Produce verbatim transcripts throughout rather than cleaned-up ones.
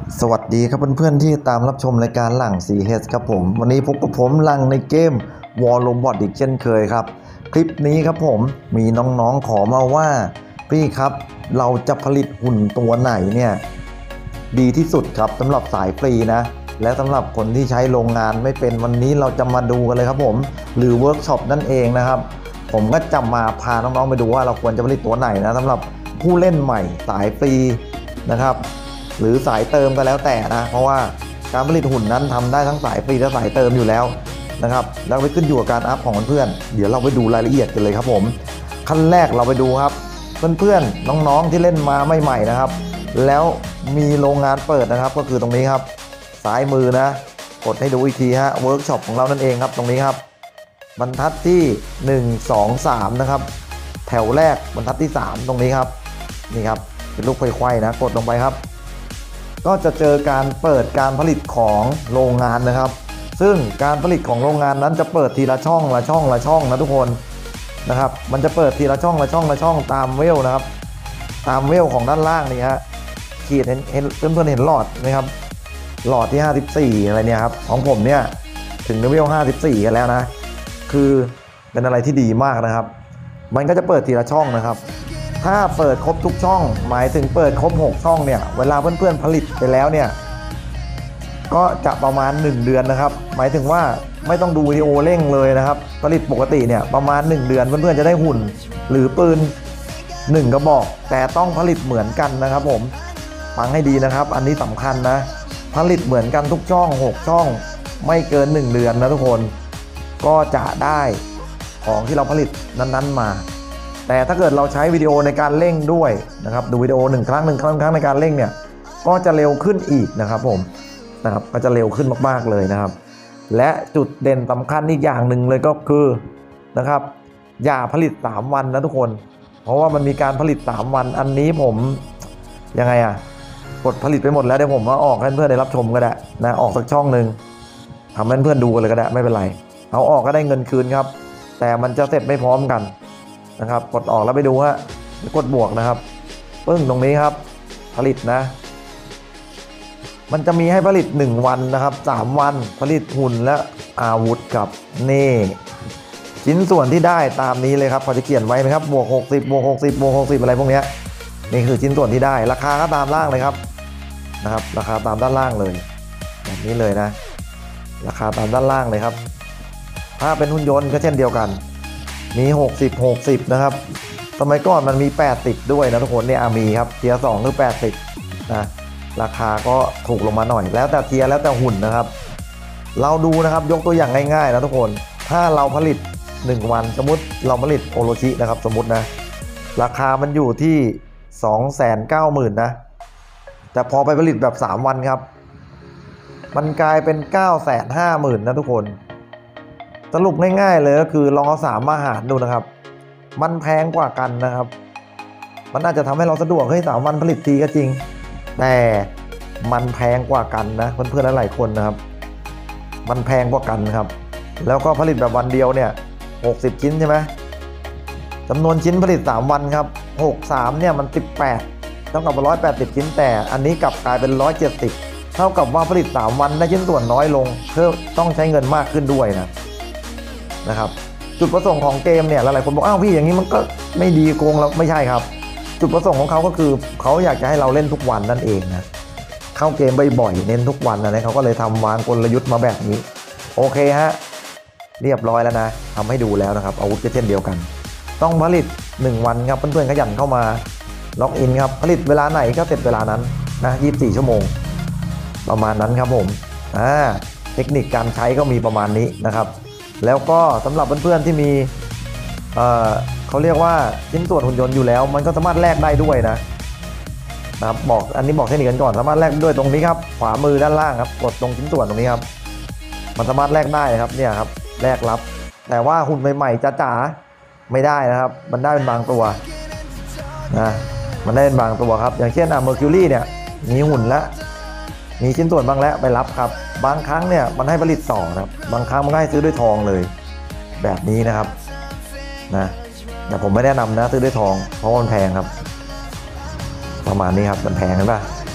สวัสดีครับเพื่อนๆที่ตามรับชมรายการหลัง ซี เอช ครับผมวันนี้พบกับผมหลังในเกม War Robot อีกเช่นเคยครับคลิปนี้ครับผมมีน้องๆขอมาว่าพี่ครับเราจะผลิตหุ่นตัวไหนเนี่ยดีที่สุดครับสำหรับสายฟรีนะและสำหรับคนที่ใช้โรงงานไม่เป็นวันนี้เราจะมาดูกันเลยครับผมหรือเวิร์กช็อปนั่นเองนะครับผมก็จะมาพาน้องๆไปดูว่าเราควรจะผลิตตัวไหนนะสำหรับผู้เล่นใหม่สายฟรีนะครับหรือสายเติมก็แล้วแต่นะเพราะว่าการผลิตหุ่นนั้นทำได้ทั้งสายฟรีและสายเติมอยู่แล้วนะครับแล้วไปขึ้นอยู่กับการอัพของเพื่อนๆเดี๋ยวเราไปดูรายละเอียดกันเลยครับผมขั้นแรกเราไปดูครับเพื่อนๆน้องๆที่เล่นมาใหม่ๆนะครับแล้วมีโรงงานเปิดนะครับก็คือตรงนี้ครับซ้ายมือนะกดให้ดูอีกทีฮะเวิร์กช็อปของเรานั่นเองครับตรงนี้ครับบรรทัดที่หนึ่ง สอง สามนะครับแถวแรกบรรทัดที่สามตรงนี้ครับนี่ครับเป็นรูปไขว้ๆนะกดลงไปครับก็จะเจอการเปิดการผลิตของโรงงานนะครับซึ่งการผลิตของโรงงานนั้นจะเปิดทีละช่องละช่องละช่องนะทุกคนนะครับมันจะเปิดทีละช่องละช่องละช่องตามเวลนะครับตามเวลของด้านล่างนี่ฮะขีดเห็นเห็นเพื่อนๆเห็นหลอดไหมครับหลอดที่ห้าสิบสี่อะไรเนี่ยครับของผมเนี่ยถึงเลเวลห้าสิบสี่กันแล้วนะคือเป็นอะไรที่ดีมากนะครับมันก็จะเปิดทีละช่องนะครับถ้าเปิดครบทุกช่องหมายถึงเปิดครบหกช่องเนี่ยเวลาเพื่อนๆผลิตไปแล้วเนี่ยก็จะประมาณหนึ่งเดือนนะครับหมายถึงว่าไม่ต้องดูวิดีโอเร่งเลยนะครับผลิตปกติเนี่ยประมาณหนึ่งเดือนเพื่อนๆจะได้หุ่นหรือปืนหนึ่งกระบอกแต่ต้องผลิตเหมือนกันนะครับผมฟังให้ดีนะครับอันนี้สำคัญนะผลิตเหมือนกันทุกช่องหกช่องไม่เกินหนึ่งเดือนนะทุกคนก็จะได้ของที่เราผลิตนั้นๆมาแต่ถ้าเกิดเราใช้วิดีโอในการเร่งด้วยนะครับดูวิดีโอหนึ่งครั้งหนึ่งครั้งครั้งในการเร่งเนี่ยก็จะเร็วขึ้นอีกนะครับผมนะครับก็จะเร็วขึ้นมากๆเลยนะครับและจุดเด่นสำคัญอีกอย่างหนึ่งเลยก็คือนะครับอย่าผลิตสามวันนะทุกคนเพราะว่ามันมีการผลิตสามวันอันนี้ผมยังไงอะกดผลิตไปหมดแล้วเดี๋ยวผมมาออกให้เพื่อนได้รับชมก็ได้นะออกสักช่องหนึ่งทำให้เพื่อนดูกันเลยก็ได้ไม่เป็นไรเอาออกก็ได้เงินคืนครับแต่มันจะเสร็จไม่พร้อมกันนะครับกดออกแล้วไปดูฮะกดบวกนะครับปึ้งตรงนี้ครับผลิตนะมันจะมีให้ผลิตหนึ่งวันนะครับสามวันผลิตหุ่นและอาวุธกับนี่ชิ้นส่วนที่ได้ตามนี้เลยครับพอจะเขียนไว้ไหมครับบวกหกสิบบวกหกสิบบวกหกสิบอะไรพวกนี้นี่คือชิ้นส่วนที่ได้ราคาก็ตามล่างเลยครับนะครับราคาตามด้านล่างเลยแบบนี้เลยนะราคาตามด้านล่างเลยครับถ้าเป็นหุ่นยนต์ก็เช่นเดียวกันมีหกสิบ หกสิบนะครับสมัยก่อนมันมีแปดสิบด้วยนะทุกคนเนี่ยมีครับเทียร์สองคือแปดสิบนะราคาก็ถูกลงมาหน่อยแล้วแต่เทียร์แล้วแต่หุ่นนะครับเราดูนะครับยกตัวอย่างง่ายๆนะทุกคนถ้าเราผลิตหนึ่งวันสมมติเราผลิตโอโรชินะครับสมมตินะราคามันอยู่ที่ สองแสนเก้าหมื่น นะแต่พอไปผลิตแบบสามวันครับมันกลายเป็น เก้าแสนห้าหมื่น นะทุกคนสรุปง่ายๆเลยก็คือลองเอาสามมาหารดูนะครับมันแพงกว่ากันนะครับมันอาจจะทำให้เราสะดวกให้สามวันผลิตทีก็จริงแต่มันแพงกว่ากันนะเพื่อนๆหลายคนนะครับมันแพงกว่ากันครับแล้วก็ผลิตแบบวันเดียวเนี่ยหกสิบชิ้นใช่ไหมจำนวนชิ้นผลิตสามวันครับหก สามเนี่ยมันสิบแปดเท่ากับหนึ่งร้อยแปดสิบชิ้นแต่อันนี้กลับกลายเป็นหนึ่งร้อยเจ็ดสิบเท่ากับว่าผลิตสามวันได้ชิ้นส่วนน้อยลงเพิ่มต้องใช้เงินมากขึ้นด้วยนะนะครับจุดประสงค์ของเกมเนี่ยหลายๆคนบอกอ้าวพี่อย่างนี้มันก็ไม่ดีโกงแล้วไม่ใช่ครับจุดประสงค์ของเขาก็คือเขาอยากจะให้เราเล่นทุกวันนั่นเองนะเข้าเกมบ่อยๆเน้นทุกวันนะเขาก็เลยทำวางกลยุทธ์มาแบบนี้โอเคฮะเรียบร้อยแล้วนะทำให้ดูแล้วนะครับอาวุธก็เช่นเดียวกันต้องผลิตหนึ่งวันครับเพื่อนๆขยันเข้ามาล็อกอินครับผลิตเวลาไหนก็เสร็จเวลานั้นนะยี่สิบสี่ชั่วโมงประมาณนั้นครับผมอ่าเทคนิคการใช้ก็มีประมาณนี้นะครับแล้วก็สำหรับเพื่อนๆที่มีเอ่อเขาเรียกว่าชิ้นส่วนหุ่นยนต์อยู่แล้วมันก็สามารถแลกได้ด้วยนะนะครับบอกอันนี้บอกเทคนิคกันก่อนสามารถแลกด้วยตรงนี้ครับขวามือด้านล่างครับกดตรงชิ้นส่วนตรงนี้ครับมันสามารถแลกได้ครับเนี่ยครับแลกรับแต่ว่าหุ่นใหม่ๆจ๋าๆไม่ได้นะครับมันได้เป็นบางตัวนะมันได้เป็นบางตัวครับอย่างเช่นอะเมอร์คิวรี่เนี่ยมีหุ่นแล้วมีชิ้นส่วนบ้างแล้วไปรับครับบางครั้งเนี่ยมันให้ผลิตต่อครับบางครั้งมันให้ซื้อด้วยทองเลยแบบนี้นะครับนะแต่ผมไม่แนะนำนะซื้อด้วยทองเพราะมันแพงครับประมาณนี้ครับมันแพงใช่ปะ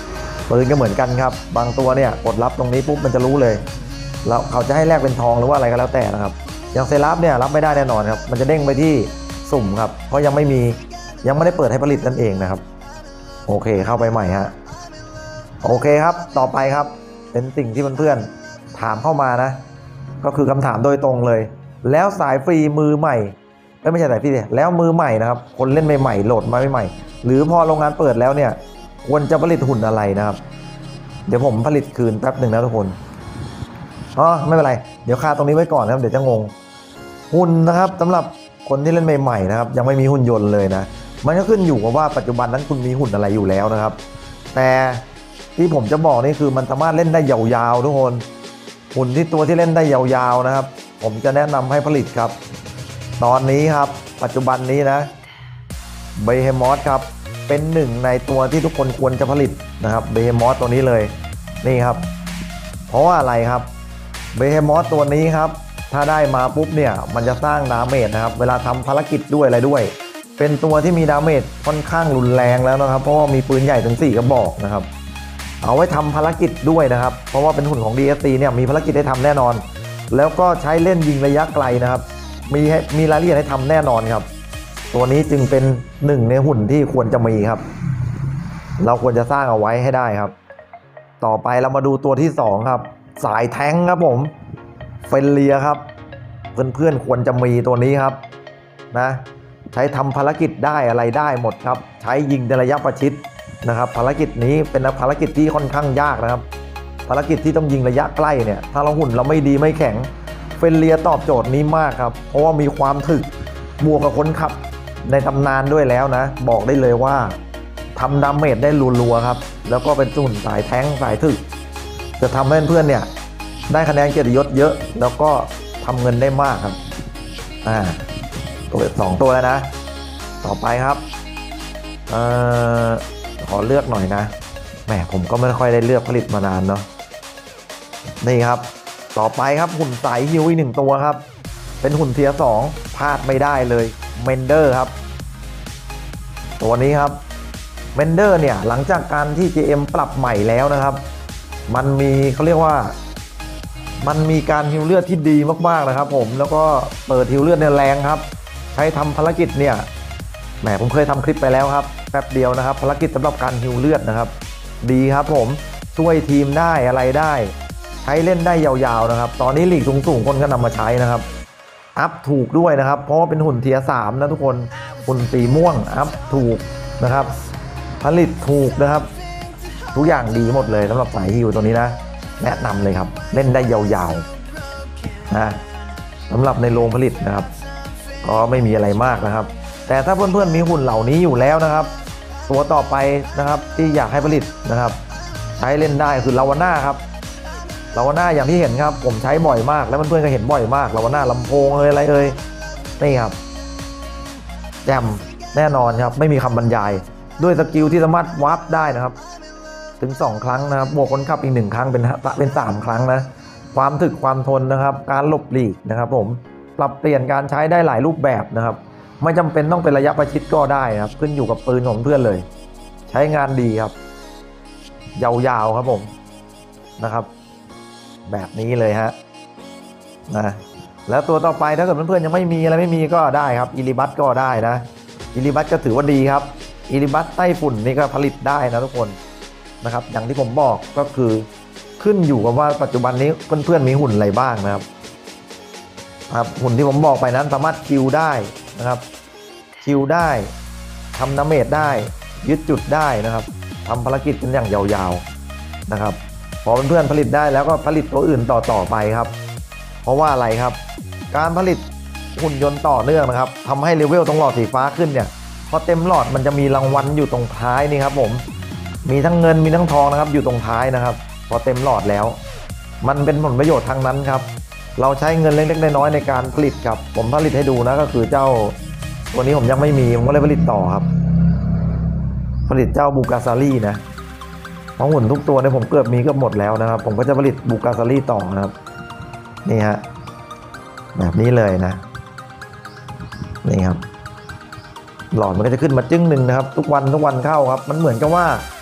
ปืนก็เหมือนกันครับบางตัวเนี่ยกดรับตรงนี้ปุ๊บมันจะรู้เลยแล้วเขาจะให้แลกเป็นทองหรือว่าอะไรก็แล้วแต่นะครับอย่างเซรับเนี่ยรับไม่ได้แน่นอนครับมันจะเด้งไปที่สุ่มครับเพราะยังไม่มียังไม่ได้เปิดให้ผลิตนั่นเองนะครับโอเคเข้าไปใหม่ฮะโอเคครับต่อไปครับเป็นสิ่งที่เพื่อนๆถามเข้ามานะก็คือคำถามโดยตรงเลยแล้วสายฟรีมือใหม่ไม่ใช่สายฟรีแล้วมือใหม่นะครับคนเล่นใหม่ๆโหลดมาใหม่ๆหรือพอโรงงานเปิดแล้วเนี่ยควรจะผลิตหุ่นอะไรนะครับเดี๋ยวผมผลิตคืนแป๊บหนึ่งนะทุกคนอ๋อไม่เป็นไรเดี๋ยวคาตรงนี้ไว้ก่อนนะครับเดี๋ยวจะงงหุ่นนะครับสำหรับคนที่เล่นใหม่ๆนะครับยังไม่มีหุ่นยนต์เลยนะมันก็ขึ้นอยู่กับว่าปัจจุบันนั้นคุณมีหุ่นอะไรอยู่แล้วนะครับแต่ที่ผมจะบอกนี่คือมันสามารถเล่นได้ยาวๆทุกคนหุ่นที่ตัวที่เล่นได้ยาวๆนะครับผมจะแนะนำให้ผลิตครับตอนนี้ครับปัจจุบันนี้นะเบเฮมอสครับเป็นหนึ่งในตัวที่ทุกคนควรจะผลิตนะครับเบเฮมอสตัวนี้เลยนี่ครับเพราะว่าอะไรครับเบเฮมอสตัวนี้ครับถ้าได้มาปุ๊บเนี่ยมันจะสร้างดาเมจนะครับเวลาทำภารกิจด้วยอะไรด้วยเป็นตัวที่มีดาเมจค่อนข้างรุนแรงแล้วนะครับเพราะว่ามีปืนใหญ่ถึงสี่กระบอกนะครับเอาไว้ทำภารกิจด้วยนะครับเพราะว่าเป็นหุ่นของ ดี เอส ซี เนี่ยมีภารกิจให้ทำแน่นอนแล้วก็ใช้เล่นยิงระยะไกลนะครับมีให้มีรายละเอียดให้ทำแน่นอนครับตัวนี้จึงเป็นหนึ่งในหุ่นที่ควรจะมีครับเราควรจะสร้างเอาไว้ให้ได้ครับต่อไปเรามาดูตัวที่สองครับสายแท้งครับผมเฟลเลียครับเพื่อนๆควรจะมีตัวนี้ครับนะใช้ทำภารกิจได้อะไรได้หมดครับใช้ยิงในระยะประชิดนะครับภารกิจนี้เป็นภารกิจที่ค่อนข้างยากนะครับภารกิจที่ต้องยิงระยะใกล้เนี่ยถ้าเราหุ่นเราไม่ดีไม่แข็งเฟลเลียตอบโจทย์นี้มากครับเพราะว่ามีความถึกบวกกับคนขับในตำนานด้วยแล้วนะบอกได้เลยว่าทำดาเมจได้รัวๆครับแล้วก็เป็นหุ่นสายแท้งสายถึกจะทำให้เพื่อนๆเนี่ยได้คะแนนเกียรติยศเยอะแล้วก็ทำเงินได้มากครับอ่าตัวสองตัวแล้วนะต่อไปครับเอ่อขอเลือกหน่อยนะแหมผมก็ไม่ค่อยได้เลือกผลิตมานานเนาะนี่ครับต่อไปครับหุ่นสายฮิวอีกหนึ่งตัวครับเป็นหุ่นเทียร์สองพลาดไม่ได้เลยเมนเดอร์ครับตัวนี้ครับเมนเดอร์เนี่ยหลังจากการที่ จี เอ็ม ปรับใหม่แล้วนะครับมันมีเขาเรียกว่ามันมีการฮิวเลือดที่ดีมากๆนะครับผมแล้วก็เปิดฮิวเลือดในแรงครับใช้ทำภารกิจเนี่ยแหมผมเคยทำคลิปไปแล้วครับแป๊บเดียวนะครับภารกิจสำหรับการฮิวเลือดนะครับดีครับผมช่วยทีมได้อะไรได้ใช้เล่นได้ยาวๆนะครับตอนนี้ลีกสูงๆคนก็นำมาใช้นะครับอัพถูกด้วยนะครับเพราะว่าเป็นหุ่นเทียร์สามนะทุกคนหุ่นสีม่วงอัพถูกนะครับผลิตถูกนะครับทุกอย่างดีหมดเลยสำหรับสายฮิวตัวนี้นะแนะนำเลยครับเล่นได้ยาวๆนะสำหรับในโรงผลิตนะครับก็ไม่มีอะไรมากนะครับแต่ถ้าเพื่อนๆมีหุ่นเหล่านี้อยู่แล้วนะครับตัวต่อไปนะครับที่อยากให้ผลิตนะครับใช้เล่นได้คือลาวาน่าครับลาวาน่าอย่างที่เห็นครับผมใช้บ่อยมากแล้วเพื่อนๆก็เห็นบ่อยมากลาวาน่าลำโพงเลยอะไรเลยนี่ครับแจ่มแน่นอนครับไม่มีคำบรรยายด้วยสกิลที่สามารถวาร์ปได้นะครับถึงสองครั้งนะครับบวกคนขับอีกหนึ่งครั้งเป็นเป็นสามครั้งนะความถึกความทนนะครับการหลบหลีกนะครับผมปรับเปลี่ยนการใช้ได้หลายรูปแบบนะครับไม่จำเป็นต้องเป็นระยะประชิดก็ได้นะครับขึ้นอยู่กับปืนของเพื่อนเลยใช้งานดีครับยาวๆครับผมนะครับแบบนี้เลยฮะนะแล้วตัวต่อไปถ้าเกิดเพื่อนๆยังไม่มีอะไรไม่มีก็ได้ครับอิริบัตก็ได้นะอิริบัตก็ถือว่าดีครับอิริบัตไต้ฝุ่นนี่ก็ผลิตได้นะทุกคนนะครับอย่างที่ผมบอกก็คือขึ้นอยู่กับว่าปัจจุบันนี้เพื่อนๆมีหุ่นอะไรบ้างนะครับครับหุ่นที่ผมบอกไปนั้นสามารถคิวได้นะครับคิวได้ทำดาเมจได้ยึดจุดได้นะครับทำภารกิจเป็นอย่างยาวๆนะครับพอเพื่อนๆผลิตได้แล้วก็ผลิตตัวอื่นต่อๆไปครับเพราะว่าอะไรครับการผลิตหุ่นยนต์ต่อเนื่องนะครับทำให้เลเวลตรงหลอดสีฟ้าขึ้นเนี่ยพอเต็มหลอดมันจะมีรางวัลอยู่ตรงท้ายนี่ครับผมมีทั้งเงินมีทั้งทองนะครับอยู่ตรงท้ายนะครับพอเต็มหลอดแล้วมันเป็นผลประโยชน์ทางนั้นครับเราใช้เงินเล็กๆน้อยๆในการผลิตครับผมผลิตให้ดูนะก็คือเจ้าตัวนี้ผมยังไม่มีผมก็เลยผลิตต่อครับผลิตเจ้าบูกาซารี่นะเพราะหุ่นทุกตัวเนี่ยผมเกือบมีเกือบหมดแล้วนะครับผมก็จะผลิตบูกาซารี่ต่อนะครับนี่ฮะแบบนี้เลยนะนี่ครับหลอดมันก็จะขึ้นมาจึ้งหนึ่งนะครับทุกวันทุกวันเข้าครับมันเหมือนกับว่า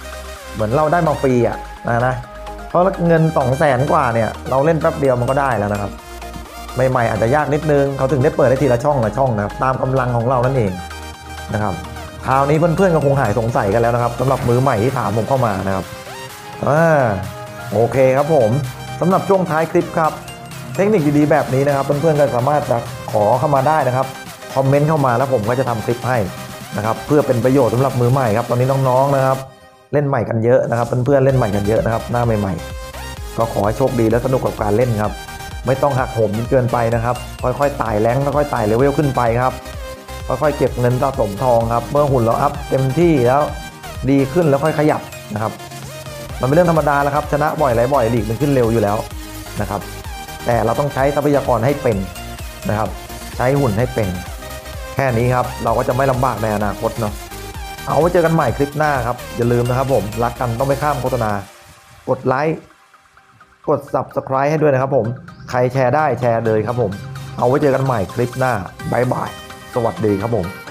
เหมือนเราได้มาฟรีอ่ะนะนะเพราะเงินสองแสนกว่าเนี่ยเราเล่นแป๊บเดียวมันก็ได้แล้วนะครับใหม่ๆอาจจะยากนิดนึงเขาถึงได้เปิดได้ทีละช่องละช่องนะครับตามกำลังของเรานั่นเองนะครับคราวนี้เพื่อนๆก็คงหายสงสัยกันแล้วนะครับสำหรับมือใหม่ที่ถามผมเข้ามานะครับอ่าโอเคครับผมสำหรับช่วงท้ายคลิปครับเทคนิคดีๆแบบนี้นะครับเพื่อนๆก็สามารถจะขอเข้ามาได้นะครับคอมเมนต์เข้ามาแล้วผมก็จะทำคลิปให้นะครับเพื่อเป็นประโยชน์สำหรับมือใหม่ครับตอนนี้น้องๆนะครับเล่นใหม่กันเยอะนะครับเพื่อนๆเล่นใหม่กันเยอะนะครับหน้าใหม่ๆก็ขอให้โชคดีและสนุกกับการเล่นครับไม่ต้องหักโหมจนเกินไปนะครับค่อยๆไต่แรงค่อยๆไต่เลเวลขึ้นไปครับค่อยๆเก็บเงินสะสมทองครับเมื่อหุ่นเราอัพเต็มที่แล้วดีขึ้นแล้วค่อยขยับนะครับมันเป็นเรื่องธรรมดาแล้วครับชนะบ่อยไหลบ่อยลีกมันขึ้นเร็วอยู่แล้วนะครับแต่เราต้องใช้ทรัพยากรให้เป็นนะครับใช้หุ่นให้เป็นแค่นี้ครับเราก็จะไม่ลำบากในอนาคตเนาะเอาไว้เจอกันใหม่คลิปหน้าครับอย่าลืมนะครับผมรักกันต้องไม่ข้ามโฆษณากดไลค์กด ซับสไครบ์ ให้ด้วยนะครับผมใครแชร์ได้แชร์เลยครับผมเอาไว้เจอกันใหม่คลิปหน้าบ๊ายบายสวัสดีครับผม